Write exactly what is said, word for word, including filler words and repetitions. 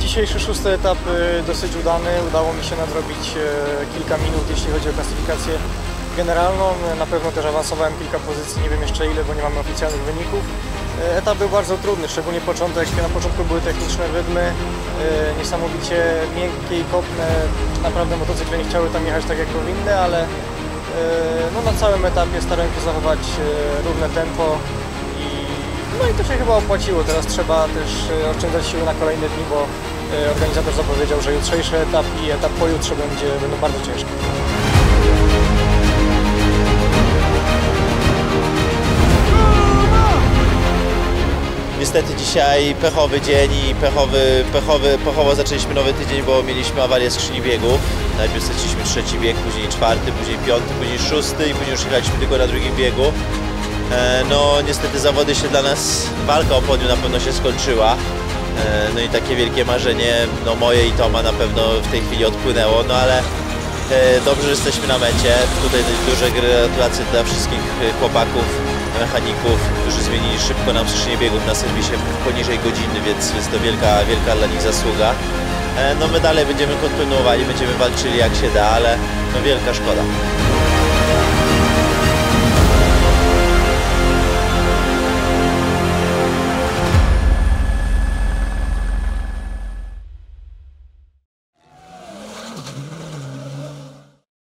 Dzisiejszy szósty etap dosyć udany. Udało mi się nadrobić kilka minut, jeśli chodzi o klasyfikację generalną. Na pewno też awansowałem kilka pozycji, nie wiem jeszcze ile, bo nie mamy oficjalnych wyników. Etap był bardzo trudny, szczególnie początek. Na początku były techniczne wydmy, niesamowicie miękkie i kopne. Naprawdę motocykle nie chciały tam jechać tak jak powinny, ale no, na całym etapie starałem się zachować równe tempo. No i to się chyba opłaciło. Teraz trzeba też oszczędzać siły na kolejne dni, bo organizator zapowiedział, że jutrzejszy etap i etap pojutrze będzie, będą bardzo ciężkie. Niestety dzisiaj pechowy dzień i pechowy, pechowy, pechowo zaczęliśmy nowy tydzień, bo mieliśmy awarię skrzyni biegu. Najpierw straciliśmy trzeci bieg, później czwarty, później piąty, później szósty i później już jechaliśmy tylko na drugim biegu. No niestety zawody się dla nas, walka o podium na pewno się skończyła. No i takie wielkie marzenie, no moje i Toma na pewno w tej chwili odpłynęło, no ale dobrze, że jesteśmy na mecie. Tutaj duże gratulacje dla wszystkich chłopaków, mechaników, którzy zmienili szybko nam skrzynię biegów na serwisie poniżej godziny, więc jest to wielka, wielka dla nich zasługa. No my dalej będziemy kontynuowali, będziemy walczyli jak się da, ale no wielka szkoda.